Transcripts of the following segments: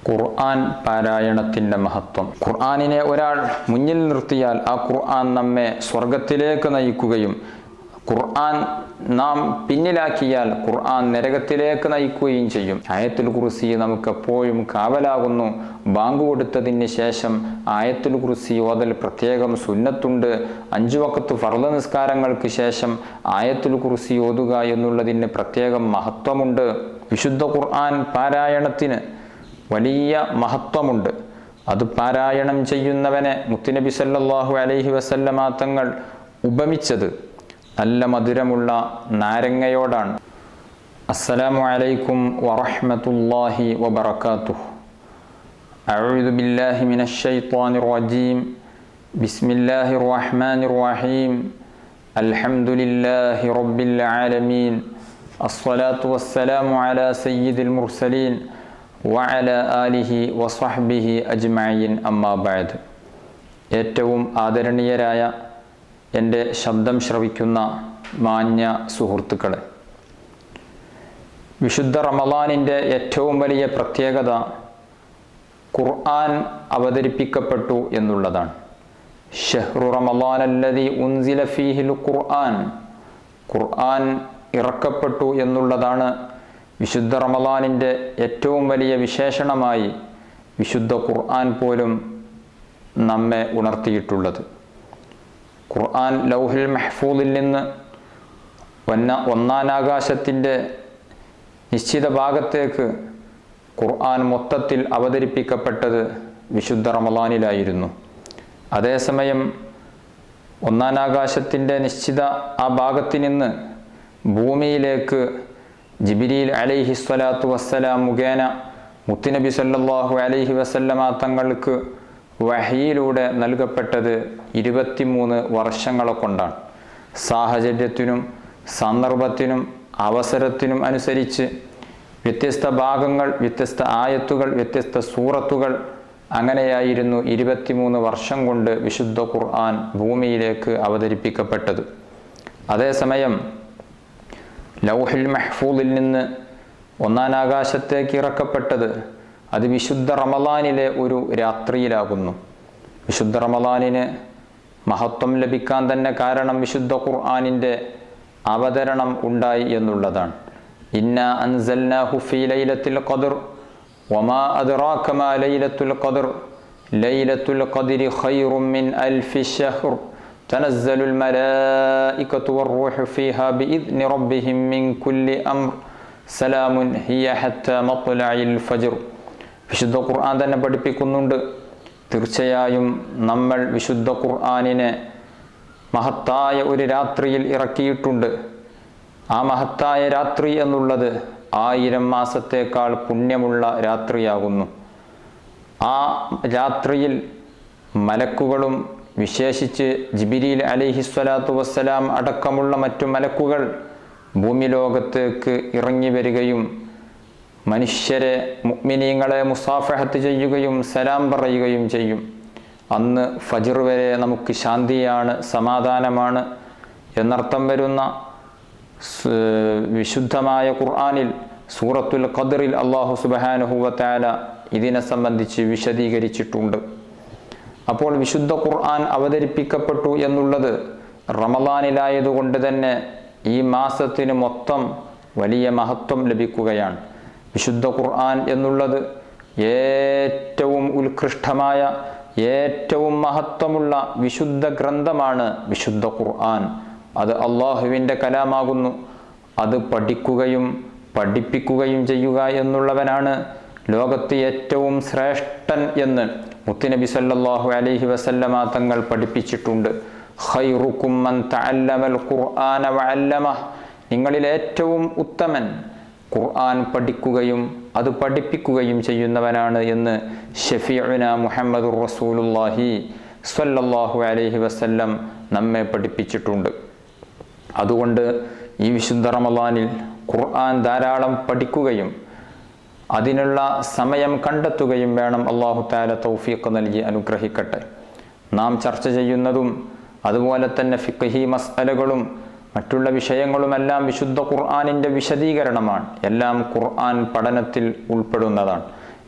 ഖുർആൻ പാരായണത്തിൻ്റെ മഹത്വം. ഖുർആനിനെ ഒരാൾ മുന്നിൽ നിർത്തിയാൽ ആ ഖുർആൻ നമ്മെ സ്വർഗത്തിലേക്ക് നയിക്കുകയും ഖുർആൻ നാം പിന്നിലാക്കിയാൽ ഖുർആൻ നരകത്തിലേക്ക് നയിക്കുകയും ചെയ്യും. ആയത്തുൽ കുർസി നമുക്കെപ്പോഴും കാവലാകുന്നു. ബാങ്ക് കൊടുത്തതിന് ശേഷം ആയത്തുൽ കുർസി ഓതൽ പ്രത്യേകം സുന്നത്തുണ്ട്. 5 വഖത്ത് ഫർള് നിസ്കാരങ്ങൾക്ക് ശേഷം ആയത്തുൽ കുർസി ഓതുക എന്നുള്ളതിന് പ്രത്യേകം മഹത്വമുണ്ട്. വിശുദ്ധ ഖുർആൻ പാരായണത്തിന് വലിയ മഹത്വമുണ്ട്. അത് പാരായണം ചെയ്യുന്നവനെ മുത്തുനബി സല്ലല്ലാഹു അലൈഹി വസല്ലമ തങ്ങൾ ഉപമിച്ചത് നല്ല മധുരമുള്ള നാരങ്ങയോടാണ്. അസ്സലാമു അലൈക്കും വറഹ്മത്തുള്ളാഹി വബറകാതുഹു. അഊദു ബില്ലാഹി മിനശ് ശൈത്വാനിർ റജീം. ബിസ്മില്ലാഹിർ റഹ്മാനിർ റഹീം. അൽഹംദുലില്ലാഹി റബ്ബിൽ ആലമീൻ. അസ്സലാത്തു വസ്സലാമു അലാ സയ്യിദിൽ മുർസലീൻ വഅലാ ആലിഹി വസ്വഹ്ബിഹി അജ്മഈൻ. അമ്മാ ബഅദ്. ഏറ്റവും ആദരണീയരായ എൻ്റെ ശബ്ദം ശ്രവിക്കുന്ന മാന്യ സുഹൃത്തുക്കളെ, വിശുദ്ധ റമളാനിൻ്റെ ഏറ്റവും വലിയ പ്രത്യേകത ഖുർആൻ അവതരിപ്പിക്കപ്പെട്ടു എന്നുള്ളതാണ്. ഷഹ്റു റമളാനല്ലദീ ഉൻസില ഫീഹിൽ ഖുർആൻ. ഖുർആൻ ഇറക്കപ്പെട്ടു എന്നുള്ളതാണ് വിശുദ്ധ റമളാനിൻ്റെ ഏറ്റവും വലിയ വിശേഷണമായി വിശുദ്ധ ഖുർആൻ പോലും നമ്മെ ഉണർത്തിയിട്ടുള്ളത്. ഖുർആൻ ലൗഹിൽ മഹ്ഫൂദിൽ നിന്ന് ഒന്നാനാകാശത്തിൻ്റെ നിശ്ചിത ഭാഗത്തേക്ക് ഖുർആൻ മൊത്തത്തിൽ അവതരിപ്പിക്കപ്പെട്ടത് വിശുദ്ധ റമളാനിലായിരുന്നു. അതേസമയം ഒന്നാനാകാശത്തിൻ്റെ നിശ്ചിത ആ ഭാഗത്ത് നിന്ന് ഭൂമിയിലേക്ക് ജിബ്രീൽ അലൈഹിസ്സലാത്തു വസ്സലാം മുഖേന മുത്തുനബി സല്ലല്ലാഹു അലൈഹി വസല്ലമ തങ്ങൾക്ക് വഹയിലൂടെ നൽകപ്പെട്ടത് 23 വർഷങ്ങളെ കൊണ്ടാണ്. സാഹചര്യത്തിനും സന്ദർഭത്തിനും അവസരത്തിനും അനുസരിച്ച് വ്യത്യസ്ത ഭാഗങ്ങൾ, വ്യത്യസ്ത ആയത്തുകൾ, വ്യത്യസ്ത സൂറത്തുകൾ, അങ്ങനെയായിരുന്നു 23 വർഷം കൊണ്ട് വിശുദ്ധ ഖുർആൻ ഭൂമിയിലേക്ക് അവതരിപ്പിക്കപ്പെട്ടത്. അതേസമയം ലൗഹിൽ മഹ്ഫൂദിൽ നിന്ന് ഒന്നാനാകാശത്തേക്ക് ഇറക്കപ്പെട്ടത് അത് വിശുദ്ധ റമളാനിലെ ഒരു രാത്രിയിലാകുന്നു. വിശുദ്ധ റമളാനിന് മഹത്വം ലഭിക്കാൻ തന്നെ കാരണം വിശുദ്ധ ഖുർആനിൻ്റെ അവതരണം ഉണ്ടായി എന്നുള്ളതാണ്. ഇന്നാ അൻസൽനാഹു ഫീ ലൈലത്തുൽ ഖദ്ർ വമാ അദ്റാക മാ ലൈലത്തുൽ ഖദ്ർ ലൈലത്തുൽ ഖദ്രി ഖൈറും മിൻ അൽഫി ശഹ്ർ തനസ്സലുൽ മലായികതു വർ-റൂഹു ഫീഹാ ബിഇദ്നി റബ്ബിഹിം മിൻ കുല്ലി അംർ സലാമുൻ ഹിയ ഹത്താ മത്ലഇൽ ഫജ്ർ. വിശുദ്ധ ഖുർആൻ തന്നെ പഠിപ്പിക്കുന്നുണ്ട്, തീർച്ചയായും നമ്മൾ വിശുദ്ധ ഖുർആനിനെ മഹത്തായ ഒരു രാത്രിയിൽ ഇറക്കിയിട്ടുണ്ട്. ആ മഹത്തായ രാത്രി എന്നുള്ളത് 1000 മാസത്തേക്കാൾ പുണ്യമുള്ള രാത്രിയാകുന്നു. ആ രാത്രിയിൽ മലക്കുകളും വിശേഷിച്ച് ജിബ്രീൽ അലൈഹിസ്സലാത്തു വസ്സലാം അടക്കമുള്ള മറ്റു മലക്കുകൾ ഭൂമി ലോകത്തേക്ക് ഇറങ്ങി വരികയും മനുഷ്യരെ, മുഅ്മിനീങ്ങളെ മുസാഫഹത്ത് ചെയ്യുകയും സലാം പറയുകയും ചെയ്യും. അന്ന് ഫജ്ർ വരെ നമുക്ക് ശാന്തിയാണ്, സമാധാനമാണ് എന്നർത്ഥം വരുന്ന വിശുദ്ധമായ ഖുർആനിൽ സൂറത്തുൽ ഖദ്റിൽ അല്ലാഹു സുബ്ഹാനഹു വ തആല ഇതിനെ സംബന്ധിച്ച് വിശദീകരിച്ചിട്ടുണ്ട്. അപ്പോൾ വിശുദ്ധ ഖുർആൻ അവതരിപ്പിക്കപ്പെട്ടു എന്നുള്ളത് റമളാനിലായതുകൊണ്ട് തന്നെ ഈ മാസത്തിന് മൊത്തം വലിയ മഹത്വം ലഭിക്കുകയാണ്. വിശുദ്ധ ഖുർആൻ എന്നുള്ളത് ഏറ്റവും ഉത്കൃഷ്ടമായ, ഏറ്റവും മഹത്വമുള്ള വിശുദ്ധ ഗ്രന്ഥമാണ് വിശുദ്ധ ഖുർആൻ. അത് അള്ളാഹുവിൻ്റെ കലാമാകുന്നു. അത് പഠിക്കുകയും പഠിപ്പിക്കുകയും ചെയ്യുക എന്നുള്ളവനാണ് ലോകത്ത് ഏറ്റവും ശ്രേഷ്ഠൻ എന്ന് മുത്തുനബി സല്ലല്ലാഹു അലൈഹി വസല്ലമ തങ്ങൾ പഠിപ്പിച്ചിട്ടുണ്ട്. ഖൈറുക്കും മൻ തഅല്ലമൽ ഖുർആന വഅല്ലമഹ്. നിങ്ങളിൽ ഏറ്റവും ഉത്തമൻ ഖുർആൻ പഠിക്കുകയും അത് പഠിപ്പിക്കുകയും ചെയ്യുന്നവനാണ് എന്ന് ഷഫീഉന മുഹമ്മദുർ റസൂലുള്ളാഹി സ്വല്ലല്ലാഹു അലൈഹി വസല്ലം നമ്മെ പഠിപ്പിച്ചിട്ടുണ്ട്. അതുകൊണ്ട് ഈ വിശുദ്ധ റമളാനിൽ ഖുർആൻ ധാരാളം പഠിക്കുകയും അതിനുള്ള സമയം കണ്ടെത്തുകയും വേണം. അല്ലാഹു തആല തൗഫീഖ് നൽകി അനുഗ്രഹിക്കട്ടെ. നാം ചർച്ച ചെയ്യുന്നതും അതുപോലെ തന്നെ ഫിഖ്ഹി മസ്അലകളും മറ്റുള്ള വിഷയങ്ങളുമെല്ലാം വിശുദ്ധ ഖുർആനിൻ്റെ വിശദീകരണമാണ്. എല്ലാം ഖുർആൻ പഠനത്തിൽ ഉൾപ്പെടുന്നതാണ്.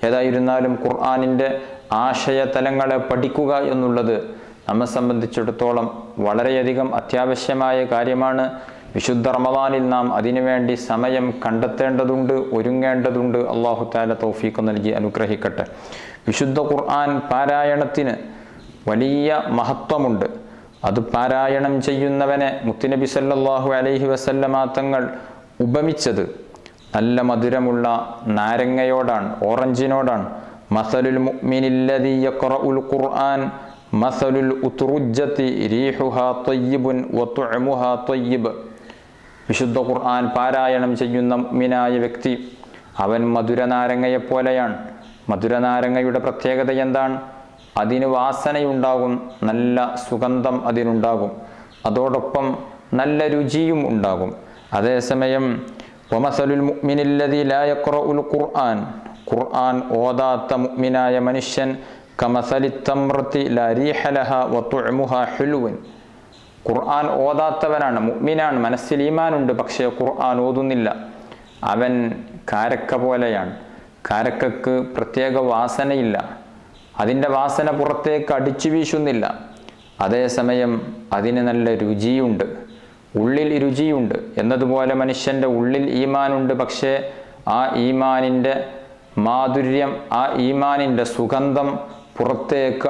ഏതായിരുന്നാലും ഖുർആനിൻ്റെ ആശയതലങ്ങളെ പഠിക്കുക എന്നുള്ളത് നമ്മെ സംബന്ധിച്ചിടത്തോളം വളരെയധികം അത്യാവശ്യമായ കാര്യമാണ്. വിശുദ്ധ റമദാനിൽ നാം അതിനുവേണ്ടി സമയം കണ്ടെത്തേണ്ടതുണ്ട്, ഒരുങ്ങേണ്ടതുണ്ട്. അല്ലാഹു തആല തൗഫീഖ് നൽകി അനുഗ്രഹിക്കട്ടെ. വിശുദ്ധ ഖുർആൻ പാരായണത്തിന് വലിയ മഹത്വമുണ്ട്. അത് പാരായണം ചെയ്യുന്നവനെ മുത്തുനബി സല്ലല്ലാഹു അലൈഹി വസല്ലമ തങ്ങൾ ഉപമിച്ചത് നല്ല മധുരമുള്ള നാരങ്ങയോടാണ്, ഓറഞ്ചിനോടാണ്. മസലുൽ മുഅ്മിനില്ലദീ യഖറഉൽ ഖുർആൻ മസലുൽ ഉത്റുജ്ജതി റീഹുഹാ തയ്യിബുൻ വതുഅമുഹാ തയ്യിബ്. വിശുദ്ധ ഖുർആൻ പാരായണം ചെയ്യുന്ന മുഅ്മിനായ വ്യക്തി അവൻ മധുരനാരങ്ങയെപ്പോലെയാണ്. മധുരനാരങ്ങയുടെ പ്രത്യേകത എന്താണ്? അതിന് വാസനയുണ്ടാകും, നല്ല സുഗന്ധം അതിനുണ്ടാകും, അതോടൊപ്പം നല്ല രുചിയും ഉണ്ടാകും. അതേസമയം വമസലുൽ മുഅ്മിനില്ലദീ ലാ യഖറഉൽ ഖുർആൻ, ഖുർആൻ ഓതാത്ത മുഅ്മിനായ മനുഷ്യൻ കമസലി തംറത്തി ലാ റീഹ ലഹാ വതുഅമുഹാ ഹുൽവൻ. ഖുർആൻ ഓതാത്തവനാണ്, മുഅ്മിനാണ്, മനസ്സിൽ ഈമാനുണ്ട്, പക്ഷേ ഖുർആൻ ഓതുന്നില്ല. അവൻ കാരക്ക പോലെയാണ്. കാരക്കക്ക് പ്രത്യേക വാസനയില്ല, അതിൻ്റെ വാസന പുറത്തേക്ക് അടിച്ചു വീശുന്നില്ല. അതേസമയം അതിന് നല്ല രുചിയുണ്ട്, ഉള്ളിൽ രുചിയുണ്ട്. എന്നതുപോലെ മനുഷ്യൻ്റെ ഉള്ളിൽ ഈമാനുണ്ട്, പക്ഷേ ആ ഈമാനിൻ്റെ മാധുര്യം, ആ ഈമാനിൻ്റെ സുഗന്ധം പുറത്തേക്ക്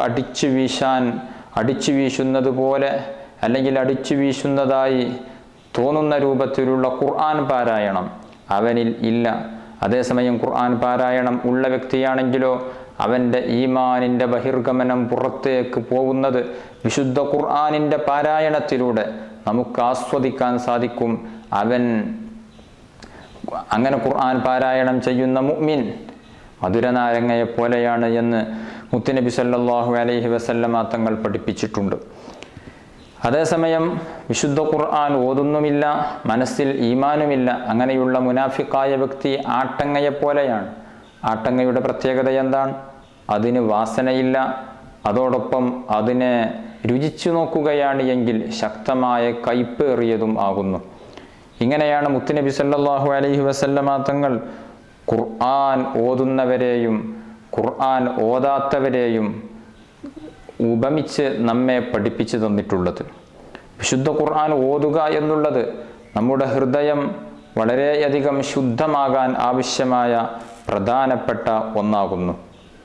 അടിച്ചു വീശുന്നത് പോലെ അല്ലെങ്കിൽ അടിച്ചു വീശുന്നതായി തോന്നുന്ന രൂപത്തിലുള്ള ഖുർആൻ പാരായണം അവനിൽ ഇല്ല. അതേസമയം ഖുർആൻ പാരായണം ഉള്ള വ്യക്തിയാണെങ്കിലോ അവൻ്റെ ഈമാനിൻ്റെ ബഹിർഗമനം പുറത്തേക്ക് പോകുന്നത് വിശുദ്ധ ഖുർആനിൻ്റെ പാരായണത്തിലൂടെ നമുക്ക് ആസ്വദിക്കാൻ സാധിക്കും. അവൻ അങ്ങനെ ഖുർആൻ പാരായണം ചെയ്യുന്ന മുഅ്മിൻ മധുരനാരങ്ങയെപ്പോലെയാണ് എന്ന് മുത്തുനബി സല്ലല്ലാഹു അലൈഹി വസല്ലമ തങ്ങൾ പഠിപ്പിച്ചിട്ടുണ്ട്. അതേസമയം വിശുദ്ധ ഖുർആൻ ഓതുന്നുമില്ല, മനസ്സിൽ ഈമാനുമില്ല, അങ്ങനെയുള്ള മുനാഫിക്കായ വ്യക്തി ആട്ടങ്ങയെപ്പോലെയാണ്. ആട്ടങ്ങയുടെ പ്രത്യേകത എന്താണ്? അതിന് വാസനയില്ല, അതോടൊപ്പം അതിനെ രുചിച്ചു നോക്കുകയാണ് എങ്കിൽ ശക്തമായ കയ്പേറിയതും ആകുന്നു. ഇങ്ങനെയാണ് മുത്തുനബി സല്ലല്ലാഹു അലൈഹി വസല്ലമ തങ്ങൾ ഖുർആൻ ഓതുന്നവരെയും ഖുർആൻ ഓതാത്തവരെയും ഉപമിച്ച് നമ്മെ പഠിപ്പിച്ചു തന്നിട്ടുള്ളത്. വിശുദ്ധ ഖുർആൻ ഓതുക എന്നുള്ളത് നമ്മുടെ ഹൃദയം വളരെയധികം ശുദ്ധമാകാൻ ആവശ്യമായ പ്രധാനപ്പെട്ട ഒന്നാകുന്നു.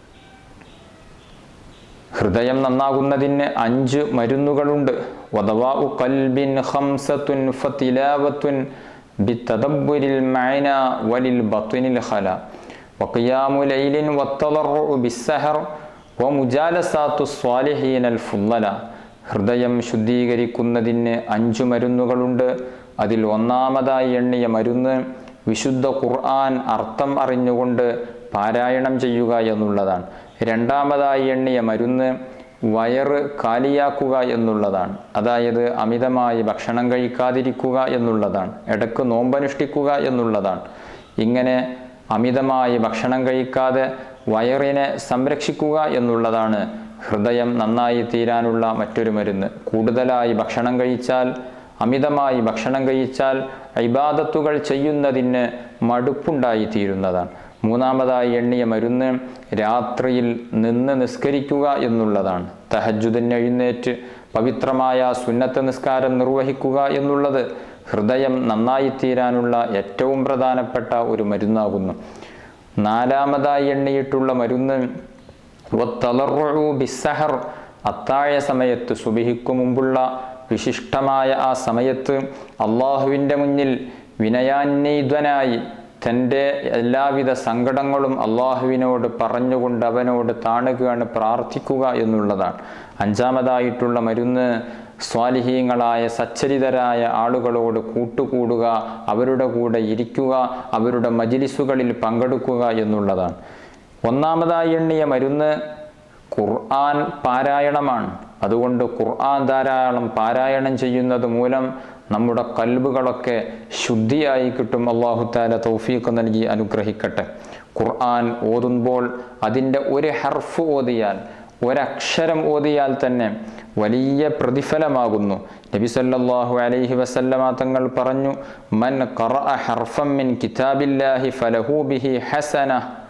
ഹൃദയം നന്നാകുന്നതിന് 5 മരുന്നുകളുണ്ട്. വദവാഉ ഖൽബിൻ ഖംസത്തുൻ ഫതിലാവത്തുൻ ബിതദബ്ബുരിൽ മഅന വലിൽ ബത്നിൽ ഖല വഖിയാമു ലൈലിൻ വത്തളറു ബിസ്സഹർ വമുജാലസാത്തു സ്വാലിഹീനൽ ഫുളല. ഹൃദയം ശുദ്ധീകരിക്കുന്നതിന് 5 മരുന്നുകളുണ്ട്. അതിൽ ഒന്നാമതായി എണ്ണിയ മരുന്ന് വിശുദ്ധ ഖുർആൻ അർത്ഥം അറിഞ്ഞുകൊണ്ട് പാരായണം ചെയ്യുക എന്നുള്ളതാണ്. രണ്ടാമതായി എണ്ണിയ മരുന്ന് വയറ് കാലിയാക്കുക എന്നുള്ളതാണ്. അതായത് അമിതമായി ഭക്ഷണം കഴിക്കാതിരിക്കുക എന്നുള്ളതാണ്. ഇടയ്ക്ക് നോമ്പനുഷ്ഠിക്കുക എന്നുള്ളതാണ്. ഇങ്ങനെ അമിതമായി ഭക്ഷണം കഴിക്കാതെ വയറിനെ സംരക്ഷിക്കുക എന്നുള്ളതാണ് ഹൃദയം നന്നായി തീരാനുള്ള മറ്റൊരു മരുന്ന്. കൂടുതലായി ഭക്ഷണം കഴിച്ചാൽ, അമിതമായി ഭക്ഷണം കഴിച്ചാൽ ഇബാദത്തുകൾ ചെയ്യുന്നതിന് മടുപ്പുണ്ടായി തീരുന്നതാണ്. മൂന്നാമതായി എണ്ണിയ മരുന്ന് രാത്രിയിൽ നിന്ന് നിസ്കരിക്കുക എന്നുള്ളതാണ്. തഹജ്ജുദിന് എഴുന്നേറ്റ് പവിത്രമായ സുന്നത്ത് നിസ്കാരം നിർവഹിക്കുക എന്നുള്ളത് ഹൃദയം നന്നായി തീരാനുള്ള ഏറ്റവും പ്രധാനപ്പെട്ട ഒരു മരുന്നാകുന്നു. നാലാമതായി എണ്ണിയിട്ടുള്ള മരുന്ന് വത്തളറു ബിസ്സഹർ, അത്താഴ സമയത്ത്, സുബഹിക്കു മുമ്പുള്ള വിശിഷ്ടമായ ആ സമയത്ത് അള്ളാഹുവിൻ്റെ മുന്നിൽ വിനയാന്വിതനായി തൻ്റെ എല്ലാവിധ സങ്കടങ്ങളും അള്ളാഹുവിനോട് പറഞ്ഞുകൊണ്ട് അവനോട് താണുകയാണ്, പ്രാർത്ഥിക്കുക എന്നുള്ളതാണ്. അഞ്ചാമതായിട്ടുള്ള മരുന്ന് സ്വാലിഹീങ്ങളായ സച്ചരിതരായ ആളുകളോട് കൂട്ടുകൂടുക, അവരുടെ കൂടെ ഇരിക്കുക, അവരുടെ മജ്ലിസുകളിൽ പങ്കെടുക്കുക എന്നുള്ളതാണ്. ഒന്നാമതായി എണ്ണിയ മരുന്ന് ഖുർആൻ പാരായണമാണ്. അതുകൊണ്ട് ഖുർആൻ ധാരാളം പാരായണം ചെയ്യുന്നത് മൂലം നമ്മുടെ കൽബുകളൊക്കെ ശുദ്ധിയായി കിട്ടും. അല്ലാഹു തആല തൗഫീഖ് നൽകി അനുഗ്രഹിക്കട്ടെ. ഖുർആൻ ഓതുമ്പോൾ അതിൻ്റെ ഒരു ഹർഫ് ഓതിയാൽ, ഒരക്ഷരം ഓതിയാൽ തന്നെ വലിയ പ്രതിഫലമാകുന്നു. നബി സല്ലല്ലാഹു അലൈഹി വസല്ലമ തങ്ങൾ പറഞ്ഞു, മൻ ഖറഅ ഹർഫൻ മിൻ കിതാബില്ലാഹി ഫലഹു ബിഹി ഹസന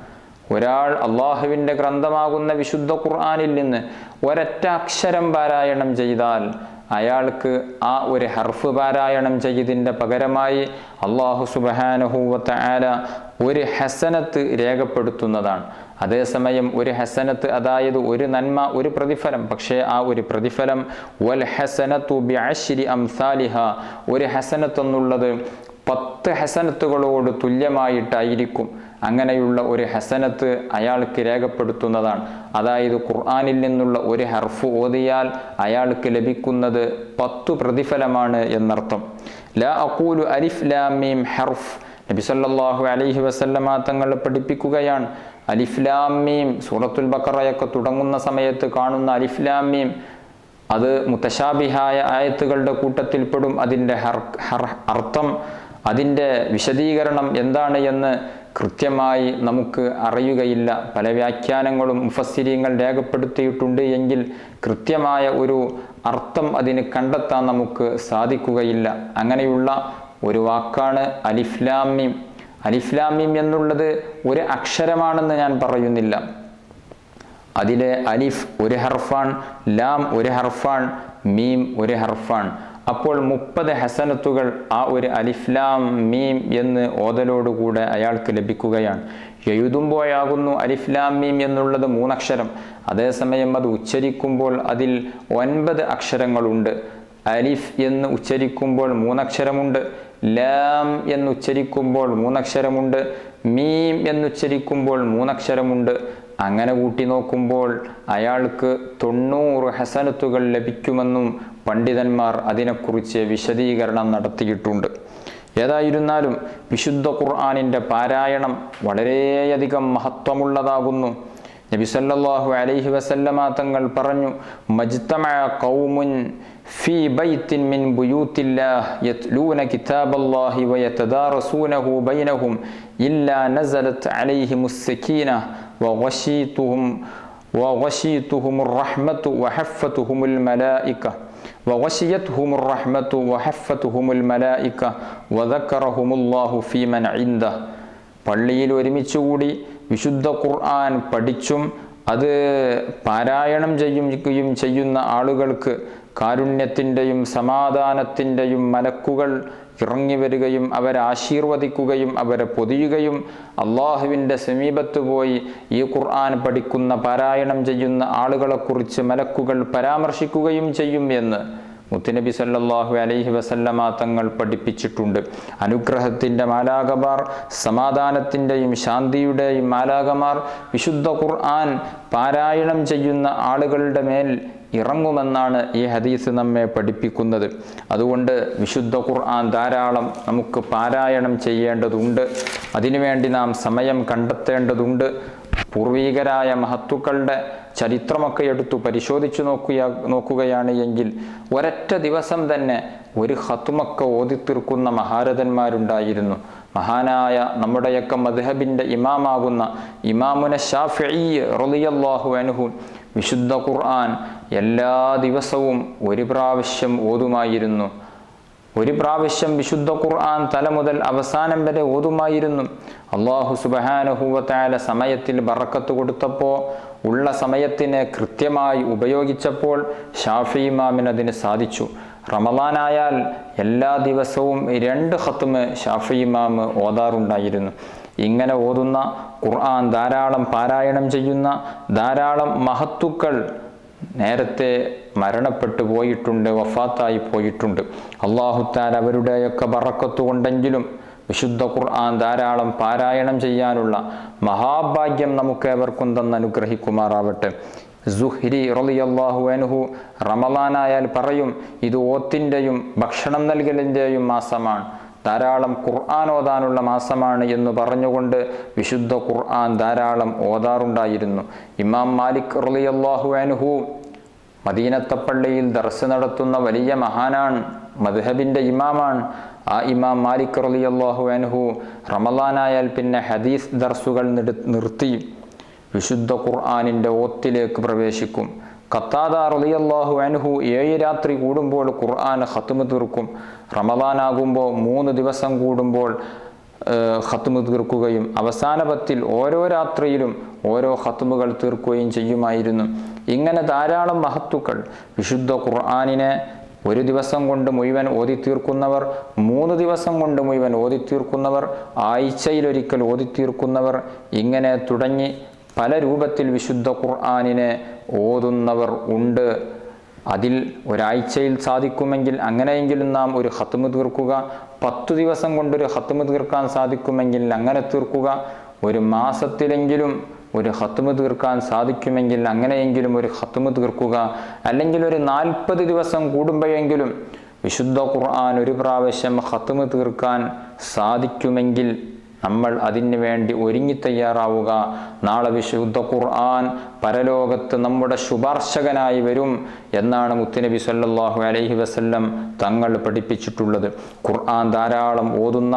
ഒരാൾ അള്ളാഹുവിൻ്റെ ഗ്രന്ഥമാകുന്ന വിശുദ്ധ ഖുർആനിൽ നിന്ന് ഒരൊറ്റ അക്ഷരം പാരായണം ചെയ്താൽ അയാൾക്ക് ആ ഒരു ഹർഫ് പാരായണം ചെയ്തതിൻ്റെ പകരമായി അള്ളാഹു സുബ്ഹാനഹു വ തആല ഒരു ഹസനത്ത് രേഖപ്പെടുത്തുന്നതാണ്. അതേസമയം ഒരു ഹസനത്ത്, അതായത് ഒരു നന്മ, ഒരു പ്രതിഫലം, പക്ഷേ ആ ഒരു പ്രതിഫലം വൽ ഹസനത്തു ബിഅശ്രി അംസാലിഹ, ഒരു ഹസനത്ത് എന്നുള്ളത് 10 ഹസനത്തുകളോട് തുല്യമായിട്ടായിരിക്കും. അങ്ങനെയുള്ള ഒരു ഹസനത്ത് അയാൾക്ക് രേഖപ്പെടുത്തുന്നതാണ്. അതായത് ഖുർആനിൽ നിന്നുള്ള ഒരു ഹർഫ് ഓതിയാൽ അയാൾക്ക് ലഭിക്കുന്നത് 10 പ്രതിഫലമാണ് എന്നർത്ഥം. ലാ അഖൂലു അലിഫ് ലാം മീം ഹർഫ്, നബി സല്ലല്ലാഹു അലൈഹി വസല്ലമ തങ്ങൾ പഠിപ്പിക്കുകയാണ്. അലിഫ് ലാം മീം, സൂറത്തുൽ ബഖറയൊക്കെ തുടങ്ങുന്ന സമയത്ത് കാണുന്ന അലിഫ് ലാം മീം, അത് മുതശാബിഹായ ആയത്തുകളുടെ കൂട്ടത്തിൽപ്പെടും. അതിൻ്റെ അർത്ഥം, അതിൻ്റെ വിശദീകരണം എന്താണ് എന്ന് കൃത്യമായി നമുക്ക് അറിയുകയില്ല. പല വ്യാഖ്യാനങ്ങളും മുഫസ്സിരീങ്ങൾ രേഖപ്പെടുത്തിയിട്ടുണ്ട് എങ്കിൽ കൃത്യമായ ഒരു അർത്ഥം അതിന് കണ്ടെത്താൻ നമുക്ക് സാധിക്കുകയില്ല. അങ്ങനെയുള്ള ഒരു വാക്കാണ് അലിഫ് ലാം മീം. അലിഫ് ലാം മീം എന്നുള്ളത് ഒരു അക്ഷരമാണെന്ന് ഞാൻ പറയുന്നില്ല. അതിലെ അലിഫ് ഒരു ഹർഫാൻ, ലാം ഒരു ഹർഫാൻ, മീം ഒരു ഹർഫാൻ. അപ്പോൾ 30 ഹസനത്തുകൾ ആ ഒരു അലിഫ് ലാം മീം എന്ന് ഓതലോടുകൂടെ അയാൾക്ക് ലഭിക്കുകയാണ്. എഴുതുമ്പോഴാകുന്നു അലിഫ് ലാം മീം എന്നുള്ളത് 3 അക്ഷരം. അതേസമയം അത് ഉച്ചരിക്കുമ്പോൾ അതിൽ 9 അക്ഷരങ്ങളുണ്ട്. അലിഫ് എന്ന് ഉച്ചരിക്കുമ്പോൾ 3 അക്ഷരമുണ്ട്, ലാം എന്ന് ഉച്ചരിക്കുമ്പോൾ 3 അക്ഷരമുണ്ട്, മീം എന്നുച്ചരിക്കുമ്പോൾ 3 അക്ഷരമുണ്ട്. അങ്ങനെ കൂട്ടി നോക്കുമ്പോൾ അയാൾക്ക് 90 ഹസനത്തുകൾ ലഭിക്കുമെന്നും പണ്ഡിതന്മാർ അതിനെക്കുറിച്ച് വിശദീകരണം നടത്തിയിട്ടുണ്ട്. ഏതായിരുന്നാലും വിശുദ്ധ ഖുർആനിൻ്റെ പാരായണം വളരെയധികം മഹത്വമുള്ളതാകുന്നു. നബി സല്ലല്ലാഹു അലൈഹി വസല്ലമ തങ്ങൾ പറഞ്ഞു, മജ്തമഅ ഖൗമുൻ ഫീ ബൈത്തിൻ മിൻ ബുയൂത്തില്ലാഹ് യത്ലൂന കിതാബല്ലാഹി വയതദാറസൂനഹു ബൈനഹും ഇല്ലാ നസലത് അലൈഹിമുസ് സകീനഹ വഗശിയതുഹുമുർ റഹ്മത്തു വഹഫ്ഫതുഹുമുൽ മലായിക വഗശിയതുഹുമുർ റഹ്മത്തു വഹഫ്ഫതുഹുമുൽ മലായിക വദക്കറഹുമുല്ലാഹു ഫീമൻ ഇൻദഹ്. പള്ളിയിൽ ഒരുമിച്ചുകൂടി വിശുദ്ധ ഖുർആൻ പഠിച്ചും അത് പാരായണം ചെയ്യുന്ന ആളുകൾക്ക് കാരുണ്യത്തിൻ്റെയും സമാധാനത്തിൻ്റെയും മലക്കുകൾ ഇറങ്ങി വരികയും അവരെ ആശീർവദിക്കുകയും അവരെ പൊതിയുകയും അള്ളാഹുവിൻ്റെ സമീപത്ത് പോയി ഈ ഖുർആൻ പഠിക്കുന്ന പാരായണം ചെയ്യുന്ന ആളുകളെക്കുറിച്ച് മലക്കുകൾ പരാമർശിക്കുകയും ചെയ്യും എന്ന് മുത്തുനബി സല്ലല്ലാഹു അലൈഹി വസല്ലമ തങ്ങൾ പഠിപ്പിച്ചിട്ടുണ്ട്. അനുഗ്രഹത്തിൻ്റെ മാലാകമാർ, സമാധാനത്തിൻ്റെയും ശാന്തിയുടെയും മാലാകമാർ വിശുദ്ധ ഖുർആൻ പാരായണം ചെയ്യുന്ന ആളുകളുടെ മേൽ ഇറങ്ങുമെന്നാണ് ഈ ഹദീസ് നമ്മെ പഠിപ്പിക്കുന്നത്. അതുകൊണ്ട് വിശുദ്ധ ഖുർആൻ ധാരാളം നമുക്ക് പാരായണം ചെയ്യേണ്ടതുണ്ട്. അതിനുവേണ്ടി നാം സമയം കണ്ടെത്തേണ്ടതുണ്ട്. പൂർവീകരായ മഹത്തുക്കളുടെ ചരിത്രമൊക്കെ എടുത്തു പരിശോധിച്ചു നോക്കുകയാണ് എങ്കിൽ ഒരൊറ്റ ദിവസം തന്നെ ഒരു ഖത്മൊക്കെ ഓതിത്തീർക്കുന്ന മഹാരഥന്മാരുണ്ടായിരുന്നു. മഹാനായ നമ്മുടെയൊക്കെ മദ്ഹബിൻ്റെ ഇമാമാകുന്ന ഇമാമുന ശാഫിഈ റളിയല്ലാഹു അൻഹു വിശുദ്ധ ഖുർആൻ എല്ലാ ദിവസവും ഒരു പ്രാവശ്യം ഓതുമായിരുന്നു. ഒരു പ്രാവശ്യം വിശുദ്ധ ഖുർആൻ തല മുതൽ അവസാനം വരെ ഓതുമായിരുന്നു. അല്ലാഹു സുബ്ഹാനഹു വ തആല സമയത്തിൽ ബറക്കത്ത് കൊടുത്തപ്പോൾ, ഉള്ള സമയത്തിനെ കൃത്യമായി ഉപയോഗിച്ചപ്പോൾ ഷാഫി ഇമാമിന് അതിന് സാധിച്ചു. റമളാനായാൽ എല്ലാ ദിവസവും 2 ഖത്മ് ഷാഫി ഇമാം ഓതാറുണ്ടായിരുന്നു. ഇങ്ങനെ ഓതുന്ന ഖുർആൻ ധാരാളം പാരായണം ചെയ്യുന്ന ധാരാളം മഹത്തുക്കൾ നേരത്തെ മരണപ്പെട്ടു പോയിട്ടുണ്ട്, വഫാത്തായി പോയിട്ടുണ്ട്. അല്ലാഹു തആല അവരുടെയൊക്കെ ബറക്കത്ത് കൊണ്ടെങ്കിലും വിശുദ്ധ ഖുർആൻ ധാരാളം പാരായണം ചെയ്യാനുള്ള മഹാഭാഗ്യം നമുക്കേവർക്കും തന്ന് അനുഗ്രഹിക്കുമാറാവട്ടെ. സുഹ്രി റളിയല്ലാഹു അൻഹു റമളാനായാൽ പറയും, ഇത് ഓത്തിൻ്റെയും ഭക്ഷണം നൽകലിൻ്റെയും മാസമാണ്, ധാരാളം ഖുർആൻ ഓതാനുള്ള മാസമാണ് എന്ന് പറഞ്ഞുകൊണ്ട് വിശുദ്ധ ഖുർആൻ ധാരാളം ഓതാറുണ്ടായിരുന്നു. ഇമാം മാലിക് റളിയല്ലാഹു അൻഹു മദീനത്തെ പള്ളിയിൽ ദർസ് നടത്തുന്ന വലിയ മഹാനാണ്, മദ്ഹബിൻ്റെ ഇമാമാണ്. ആ ഇമാം മാലിക് റളിയല്ലാഹു അൻഹു റമളാനായാൽ പിന്നെ ഹദീസ് ദർസുകൾ നിർത്തി വിശുദ്ധ ഖുർആനിൻ്റെ ഓത്തിലേക്ക് പ്രവേശിക്കും. ഖത്താദ റളിയല്ലാഹു അൻഹു 7 രാത്രി കൂടുമ്പോൾ ഖുർആൻ ഖത്മ് തീർക്കും. റമളാനാകുമ്പോൾ 3 ദിവസം കൂടുമ്പോൾ ഖത്മ് തീർക്കുകയും അവസാന 10 ഓരോ രാത്രിയിലും ഓരോ ഖത്മുകൾ തീർക്കുകയും ചെയ്യുമായിരുന്നു. ഇങ്ങനെ ധാരാളം മഹത്തുക്കൾ വിശുദ്ധ ഖുർആനിനെ ഒരു ദിവസം കൊണ്ട് മുഴുവൻ ഓതി തീർക്കുന്നവർ, 3 ദിവസം കൊണ്ട് മുഴുവൻ ഓതി തീർക്കുന്നവർ, ആഴ്ചയിലൊരിക്കൽ ഓതി തീർക്കുന്നവർ, ഇങ്ങനെ തുടങ്ങി പല രൂപത്തിൽ വിശുദ്ധ ഖുർആനിനെ ഓതുന്നവർ ഉണ്ട്. അതിൽ ഒരാഴ്ചയിൽ സാധിക്കുമെങ്കിൽ അങ്ങനെയെങ്കിലും നാം ഒരു ഖത്മ് തീർക്കുക, 10 ദിവസം കൊണ്ടൊരു ഖത്മ് തീർക്കാൻ സാധിക്കുമെങ്കിൽ അങ്ങനെ തീർക്കുക, ഒരു മാസത്തിലെങ്കിലും ഒരു ഖത്മ് തീർക്കാൻ സാധിക്കുമെങ്കിൽ അങ്ങനെയെങ്കിലും ഒരു ഖത്മ് തീർക്കുക, അല്ലെങ്കിൽ ഒരു 40 ദിവസം കൂടുമ്പോഴെങ്കിലും വിശുദ്ധ ഖുർആൻ ഒരു പ്രാവശ്യം ഖത്മ് തീർക്കാൻ സാധിക്കുമെങ്കിൽ നമ്മൾ അതിന് വേണ്ടി ഒരുങ്ങി തയ്യാറാവുക. നാളെ വിശുദ്ധ ഖുർആൻ പരലോകത്ത് നമ്മുടെ ശുപാർശകനായി വരും എന്നാണ് മുത്തുനബി സല്ലല്ലാഹു അലൈഹി വസല്ലം തങ്ങൾ പഠിപ്പിച്ചിട്ടുള്ളത്. ഖുർആൻ ധാരാളം ഓതുന്ന,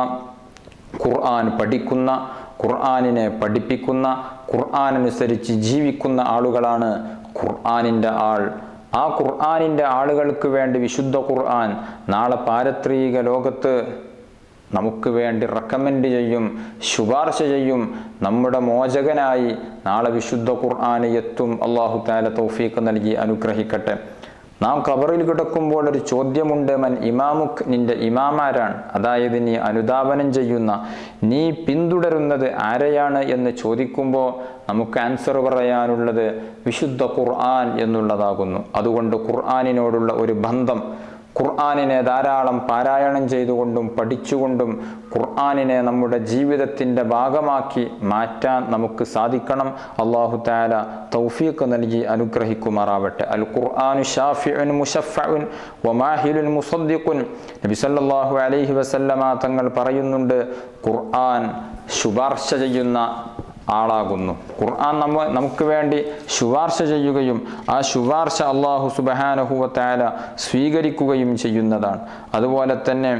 ഖുർആൻ പഠിക്കുന്ന, ഖുർആനിനെ പഠിപ്പിക്കുന്ന, ഖുർആൻ അനുസരിച്ച് ജീവിക്കുന്ന ആളുകളാണ് ഖുർആനിൻ്റെ ആൾ. ആ ഖുർആനിൻ്റെ ആളുകൾക്ക് വേണ്ടി വിശുദ്ധ ഖുർആൻ നാളെ പാരത്രിക ലോകത്ത് നമുക്ക് വേണ്ടി റെക്കമെൻഡ് ചെയ്യും, ശുപാർശ ചെയ്യും. നമ്മുടെ മോചകനായി നാളെ വിശുദ്ധ ഖുർആൻ എത്തും. അല്ലാഹു തആല തൗഫീഖ് നൽകി അനുഗ്രഹിക്കട്ടെ. നാം ഖബറിൽ കിടക്കുമ്പോൾ ഒരു ചോദ്യമുണ്ട്, മൻ ഇമാമുക്, നിന്റെ ഇമാമാരാണ്, അതായത് നീ അനുധാവനം ചെയ്യുന്ന, നീ പിന്തുടരുന്നത് ആരെയാണ് എന്ന് ചോദിക്കുമ്പോൾ നമുക്ക് ആൻസർ പറയാനുള്ളത് വിശുദ്ധ ഖുർആൻ എന്നുള്ളതാകുന്നു. അതുകൊണ്ട് ഖുർആനിനോടുള്ള ഒരു ബന്ധം, ഖുർആനിനെ ധാരാളം പാരായണം ചെയ്തുകൊണ്ടും പഠിച്ചുകൊണ്ടും ഖുർആനിനെ നമ്മുടെ ജീവിതത്തിൻ്റെ ഭാഗമാക്കി മാറ്റാൻ നമുക്ക് സാധിക്കണം. അല്ലാഹു തആല തൗഫീഖ് നൽകി അനുഗ്രഹിക്കുമാറാവട്ടെ. അൽ ഖുർആനു ഷാഫിഉൻ മുശഫഉൻ വമാഹിലുൻ മുസദ്ദിഖുൻ. നബി സല്ലല്ലാഹു അലൈഹി വസല്ലമ തങ്ങൾ പറയുന്നുണ്ട്, ഖുർആൻ ശുപാർശ ചെയ്യുന്ന ആളാകുന്നു. ഖുർആൻ നമുക്ക് വേണ്ടി ശുപാർശ ചെയ്യുകയും ആ ശുപാർശ അല്ലാഹു സുബ്ഹാനഹു വ തആല സ്വീകരിക്കുകയും ചെയ്യുന്നതാണ്. അതുപോലെ തന്നെ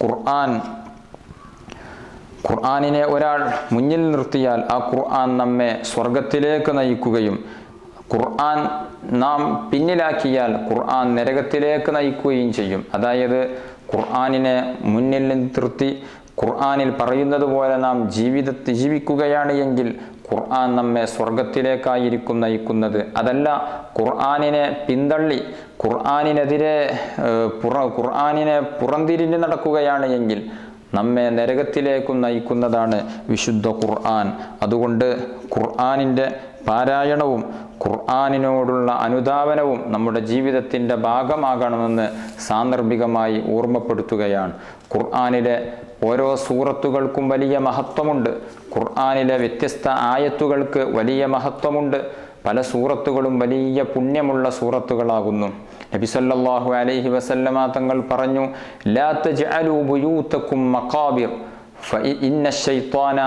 ഖുർആനിനെ ഒരാൾ മുന്നിൽ നിർത്തിയാൽ ആ ഖുർആൻ നമ്മെ സ്വർഗത്തിലേക്ക് നയിക്കുകയും ഖുർആൻ നാം പിന്നിലാക്കിയാൽ ഖുർആൻ നരകത്തിലേക്ക് നയിക്കുകയും ചെയ്യും. അതായത് ഖുർആനിനെ മുന്നിൽ നിർത്തി ഖുർആനിൽ പറയുന്നത് പോലെ നാം ജീവിക്കുകയാണ് എങ്കിൽ ഖുർആൻ നമ്മെ സ്വർഗത്തിലേക്കായിരിക്കും നയിക്കുന്നത്. അതല്ല, ഖുർആനിനെ പിന്തള്ളി ഖുർആനിനെതിരെ ഖുർആനിനെ പുറംതിരിഞ്ഞ് നടക്കുകയാണ് എങ്കിൽ നമ്മെ നരകത്തിലേക്കും നയിക്കുന്നതാണ് വിശുദ്ധ ഖുർആൻ. അതുകൊണ്ട് ഖുർആനിൻ്റെ പാരായണവും ഖുർആനിനോടുള്ള അനുധാവനവും നമ്മുടെ ജീവിതത്തിൻ്റെ ഭാഗമാകണമെന്ന് സാന്ദർഭികമായി ഓർമ്മപ്പെടുത്തുകയാണ്. ഖുർആനിലെ ഓരോ സൂറത്തുകൾക്കും വലിയ മഹത്വമുണ്ട്. ഖുർആനിലെ വ്യത്യസ്ത ആയത്തുകൾക്ക് വലിയ മഹത്വമുണ്ട്. പല സൂറത്തുകളും വലിയ പുണ്യമുള്ള സൂറത്തുകളാകുന്നു. നബി സല്ലല്ലാഹു അലൈഹി വസല്ലമ തങ്ങൾ പറഞ്ഞു, ലാ തജ്അലൂ ബുയൂതകും മഖാബിർ ഫഇന്ന ശൈത്വാന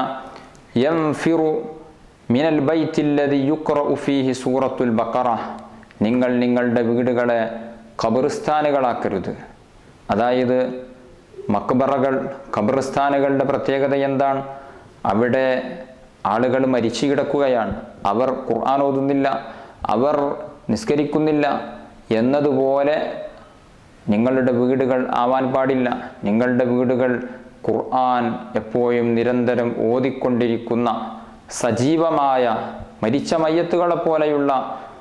യൻഫിറു മിനൽ ബൈത്തില്ലദി യുഖ്റഉ ഫീഹി സൂറത്തുൽ ബഖറ. നിങ്ങൾ നിങ്ങളുടെ വീടുകളെ ഖബർസ്ഥാനുകളാക്കരുത്. അതായത് മക്ബറകൾ, ഖബർസ്ഥാനുകളുടെ പ്രത്യേകത എന്താണ്? അവിടെ ആളുകൾ മരിച്ചു കിടക്കുകയാണ്, അവർ ഖുർആൻ ഓതുന്നില്ല, അവർ നിസ്കരിക്കുന്നില്ല എന്നതുപോലെ നിങ്ങളുടെ വീടുകൾ ആവാൻ പാടില്ല. നിങ്ങളുടെ വീടുകൾ ഖുർആൻ എപ്പോഴും നിരന്തരം ഓതിക്കൊണ്ടിരിക്കുന്ന സജീവമായ മരിച്ച മയ്യത്തുകളെ പോലെയുള്ള